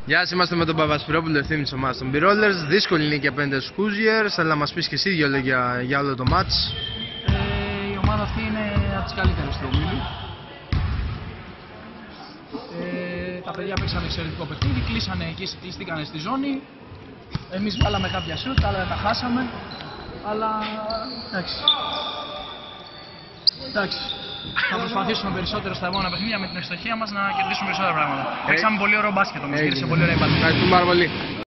Γεια σας, είμαστε με τον Παπασπυρόπουλο, ευθύνη της ομάδας των B-Rollers. Δύσκολη νίκη απέναντι στους Hoosiers, αλλά να μας πεις και εσύ δύο λόγια για όλο το μάτς. Η ομάδα αυτή είναι από τις καλύτερες του ομίλου. Τα παιδιά παίξαν εξαιρετικό παιχνίδι, κλείστηκαν στη ζώνη. Εμείς βάλαμε κάποια σουτ, αλλά τα χάσαμε. Αλλά εντάξει. Θα προσπαθήσουμε περισσότερο στα επόμενα παιχνίδια με την ευστοχία μας να κερδίσουμε περισσότερα πράγματα. Παίξαμε πολύ ωραίο μπάσκετ όμως, γύρισε πολύ ωραία η μπάλα. Ευχαριστούμε πάρα πολύ.